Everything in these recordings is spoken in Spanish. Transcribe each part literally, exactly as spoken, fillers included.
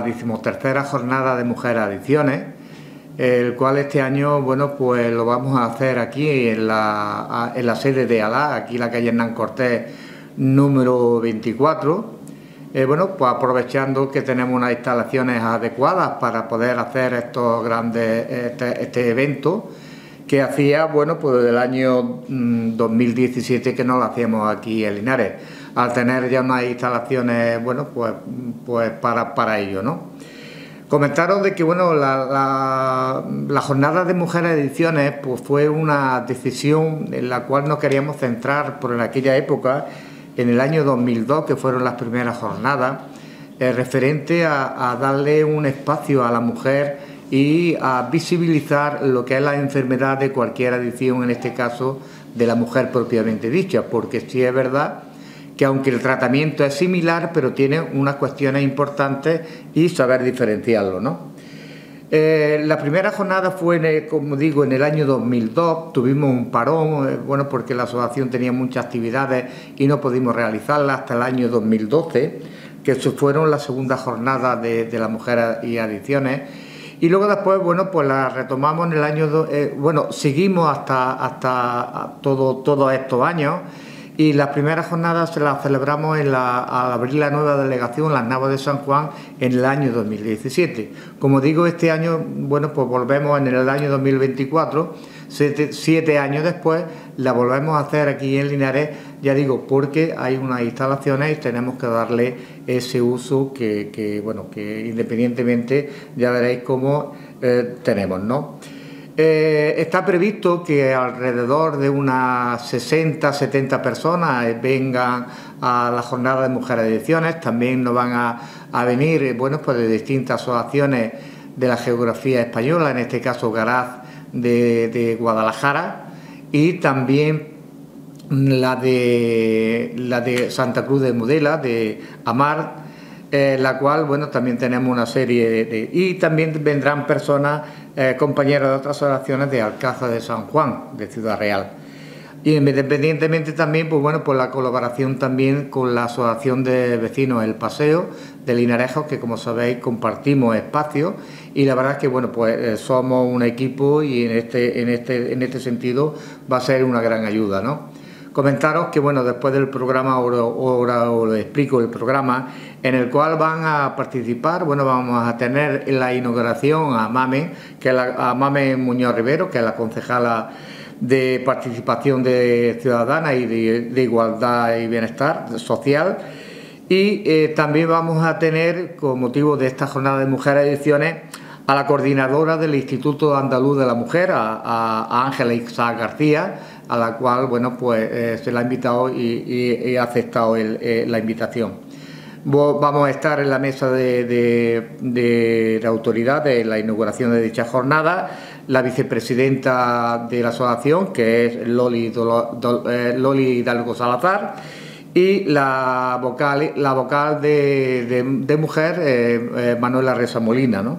decimotercera jornada de Mujeres Adicciones, el cual este año, bueno, pues lo vamos a hacer aquí en la, en la sede de Alá, aquí en la calle Hernán Cortés número veinticuatro. Eh, bueno, pues aprovechando que tenemos unas instalaciones adecuadas para poder hacer estos grandes, este, este evento, que hacía, bueno, pues desde el año mmm, dos mil diecisiete que no lo hacíamos aquí en Linares, al tener ya unas instalaciones, bueno, pues, pues para, para ello, ¿no? Comentaros de que, bueno, la, la, la jornada de Mujeres Adicciones pues fue una decisión en la cual nos queríamos centrar por en aquella época, en el año dos mil dos, que fueron las primeras jornadas, eh, referente a, a darle un espacio a la mujer y a visibilizar lo que es la enfermedad de cualquier adicción, en este caso de la mujer propiamente dicha, porque sí es verdad que aunque el tratamiento es similar, pero tiene unas cuestiones importantes y saber diferenciarlo, ¿no? Eh, la primera jornada fue, en el, como digo, en el año dos mil dos, tuvimos un parón, eh, bueno, porque la asociación tenía muchas actividades y no pudimos realizarlas hasta el año dos mil doce, que fueron las segundas jornadas de, de las mujeres y adicciones, y luego después, bueno, pues la retomamos en el año, do, eh, bueno, seguimos hasta, hasta todo, todos estos años. Y las primeras jornadas se las celebramos en la, al abrir la nueva delegación, las Navas de San Juan, en el año dos mil diecisiete. Como digo, este año, bueno, pues volvemos en el año dos mil veinticuatro, siete, siete años después, la volvemos a hacer aquí en Linares, ya digo, porque hay unas instalaciones y tenemos que darle ese uso que, que bueno, que independientemente ya veréis cómo eh, tenemos, ¿no? Eh, está previsto que alrededor de unas sesenta, setenta personas vengan a la jornada de Mujeres Adicciones. También nos van a, a venir, bueno, pues de distintas asociaciones de la geografía española, en este caso Garaz de, de Guadalajara, y también la de, la de Santa Cruz de Mudela, de Amar, Eh, la cual, bueno, también tenemos una serie de... de y también vendrán personas, eh, compañeras de otras asociaciones de Alcázar de San Juan, de Ciudad Real. Y independientemente también, pues bueno, pues la colaboración también con la Asociación de Vecinos El Paseo de Linarejos, que como sabéis compartimos espacios, y la verdad es que, bueno, pues eh, somos un equipo y en este, en, este, en este sentido va a ser una gran ayuda, ¿no? Comentaros que, bueno, después del programa, ahora, ahora os explico el programa, en el cual van a participar, bueno, vamos a tener en la inauguración a Mame, que es la, a Mame Muñoz Rivero, que es la concejala de Participación de Ciudadana y de, de Igualdad y Bienestar Social, y eh, también vamos a tener, con motivo de esta jornada de Mujeres Adicciones, a la coordinadora del Instituto Andaluz de la Mujer, a, a, a Ángela Isaac García, a la cual, bueno, pues eh, se la ha invitado y, y, y ha aceptado el, eh, la invitación. Vamos a estar en la mesa de, de, de, de autoridad de la inauguración de dicha jornada, la vicepresidenta de la asociación, que es Loli, Dolo, Dol, eh, Loli Hidalgo Salazar, y la vocal, la vocal de, de, de mujer, eh, eh, Manuela Reza Molina, ¿no?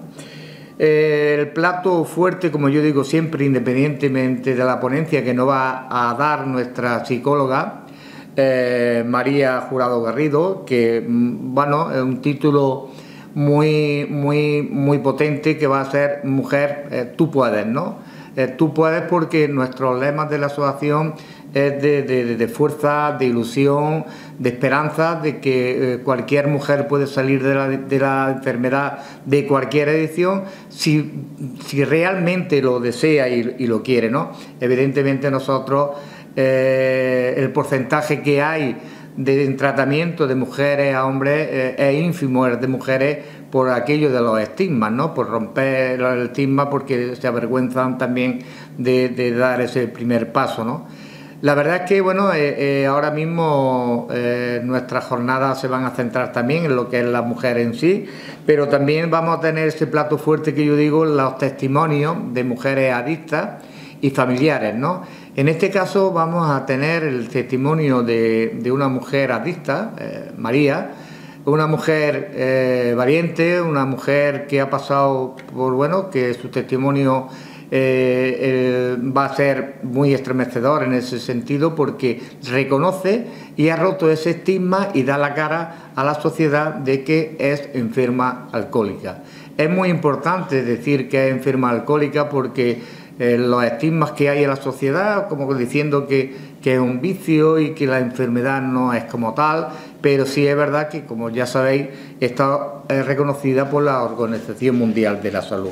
El plato fuerte, como yo digo siempre, independientemente de la ponencia que nos va a dar nuestra psicóloga, eh, María Jurado Garrido, que, bueno, es un título muy, muy, muy potente, que va a ser Mujer, eh, tú puedes, ¿no? Eh, tú puedes, porque nuestros lemas de la asociación es de, de, de fuerza, de ilusión, de esperanza, de que eh, cualquier mujer puede salir de la, de la enfermedad de cualquier adicción si, si realmente lo desea y, y lo quiere, ¿no? Evidentemente nosotros, eh, el porcentaje que hay de tratamiento de mujeres a hombres eh, es ínfimo, el de mujeres, por aquello de los estigmas, ¿no? Por romper el estigma, porque se avergüenzan también de, de dar ese primer paso, ¿no? La verdad es que, bueno, eh, eh, ahora mismo eh, nuestras jornadas se van a centrar también en lo que es la mujer en sí, pero también vamos a tener ese plato fuerte que yo digo, los testimonios de mujeres adictas y familiares, ¿no? En este caso vamos a tener el testimonio de, de una mujer adicta, eh, María, una mujer eh, valiente, una mujer que ha pasado por, bueno, que su testimonio eh, eh, va a ser muy estremecedor en ese sentido, porque reconoce y ha roto ese estigma y da la cara a la sociedad de que es enferma alcohólica. Es muy importante decir que es enferma alcohólica porque eh, los estigmas que hay en la sociedad, como diciendo que, que es un vicio y que la enfermedad no es como tal, pero sí es verdad que, como ya sabéis, está eh, reconocida por la Organización Mundial de la Salud.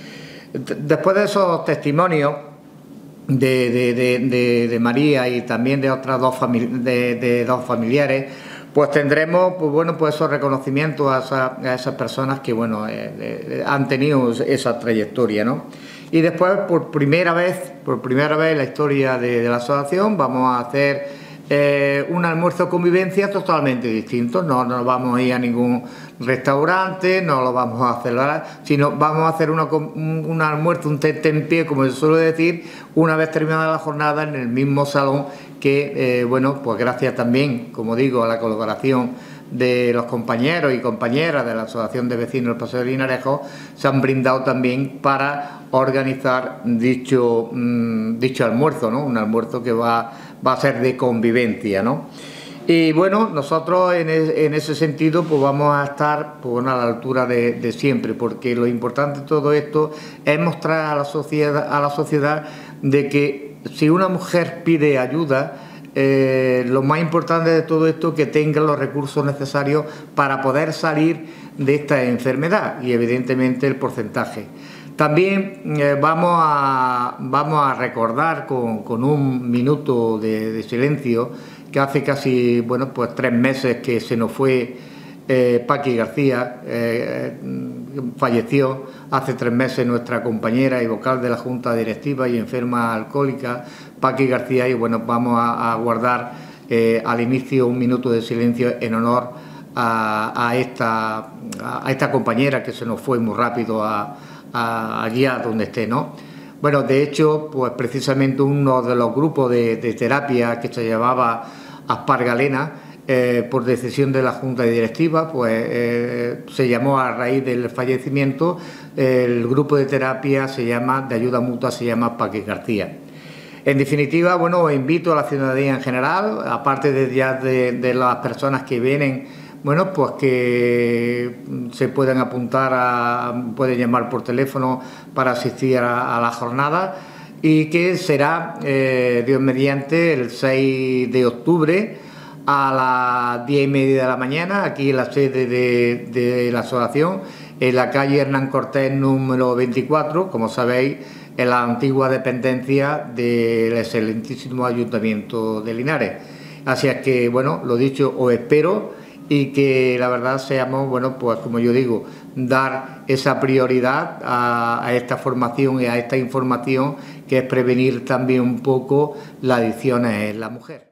Después de esos testimonios de, de, de, de, de María y también de otras dos, de, de dos familiares, pues tendremos pues bueno, pues esos reconocimientos a, esa, a esas personas que bueno, eh, eh, han tenido esa trayectoria, ¿no? Y después, por primera vez, por primera vez en la historia de, de la asociación, vamos a hacer Eh, un almuerzo convivencia totalmente distinto. No nos vamos a ir a ningún restaurante, no lo vamos a celebrar, sino vamos a hacer una, un, un almuerzo, un tentempié, como se suele decir, una vez terminada la jornada en el mismo salón que, eh, bueno, pues gracias también, como digo, a la colaboración de los compañeros y compañeras de la Asociación de Vecinos del Paseo de Linarejo, se han brindado también para organizar dicho, mmm, dicho almuerzo, ¿no? Un almuerzo que va, va a ser de convivencia, ¿no? Y bueno, nosotros en, es, en ese sentido pues vamos a estar pues, bueno, a la altura de, de siempre, porque lo importante de todo esto es mostrar a la sociedad, a la sociedad de que si una mujer pide ayuda, Eh, lo más importante de todo esto es que tenga los recursos necesarios para poder salir de esta enfermedad y evidentemente el porcentaje. También eh, vamos, a, vamos a recordar con, con un minuto de, de silencio que hace casi bueno, pues tres meses que se nos fue eh, Paqui García, eh, falleció hace tres meses nuestra compañera y vocal de la Junta Directiva y enferma alcohólica, Paqui García, y bueno, vamos a, a guardar eh, al inicio un minuto de silencio en honor a, a, esta, a esta compañera que se nos fue muy rápido a, a, allá donde esté, ¿no? Bueno, de hecho, pues precisamente uno de los grupos de, de terapia que se llamaba Aspargalena, Eh, por decisión de la Junta Directiva, pues eh, se llamó a raíz del fallecimiento, eh, el grupo de terapia se llama, de ayuda mutua, se llama Paqui García. En definitiva, bueno, os invito a la ciudadanía en general, aparte de ya de, de las personas que vienen, bueno, pues que se pueden apuntar, a, pueden llamar por teléfono para asistir a, a la jornada, y que será, eh, Dios mediante, el seis de octubre, a las diez y media de la mañana, aquí en la sede de, de la asociación, en la calle Hernán Cortés número veinticuatro, como sabéis, en la antigua dependencia del excelentísimo Ayuntamiento de Linares. Así es que, bueno, lo dicho, os espero y que la verdad seamos, bueno, pues como yo digo, dar esa prioridad a, a esta formación y a esta información, que es prevenir también un poco las adicciones en la mujer.